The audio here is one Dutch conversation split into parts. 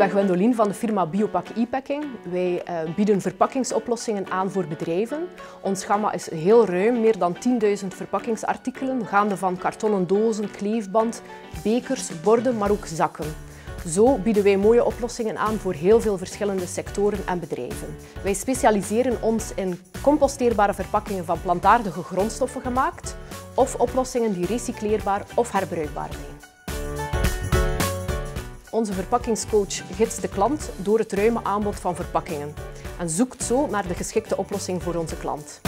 ben Gwendoline van de firma Biopak e-packing. Wij bieden verpakkingsoplossingen aan voor bedrijven. Ons gamma is heel ruim, meer dan 10.000 verpakkingsartikelen, gaande van kartonnen dozen, kleefband, bekers, borden, maar ook zakken. Zo bieden wij mooie oplossingen aan voor heel veel verschillende sectoren en bedrijven. Wij specialiseren ons in composteerbare verpakkingen van plantaardige grondstoffen gemaakt of oplossingen die recycleerbaar of herbruikbaar zijn. Onze verpakkingscoach gidst de klant door het ruime aanbod van verpakkingen en zoekt zo naar de geschikte oplossing voor onze klant.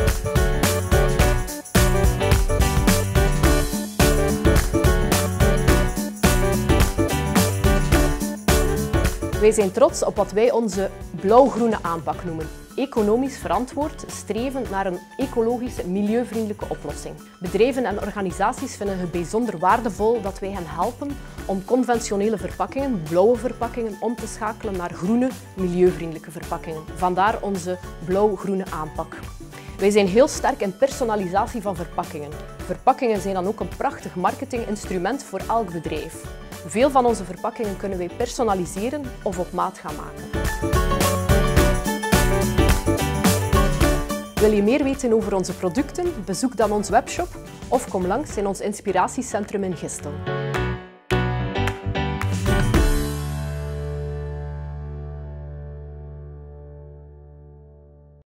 Wij zijn trots op wat wij onze blauw-groene aanpak noemen. Economisch verantwoord, streven naar een ecologische, milieuvriendelijke oplossing. Bedrijven en organisaties vinden het bijzonder waardevol dat wij hen helpen om conventionele verpakkingen, blauwe verpakkingen, om te schakelen naar groene, milieuvriendelijke verpakkingen. Vandaar onze blauw-groene aanpak. Wij zijn heel sterk in personalisatie van verpakkingen. Verpakkingen zijn dan ook een prachtig marketinginstrument voor elk bedrijf. Veel van onze verpakkingen kunnen wij personaliseren of op maat gaan maken. Wil je meer weten over onze producten? Bezoek dan onze webshop of kom langs in ons inspiratiecentrum in Gistel.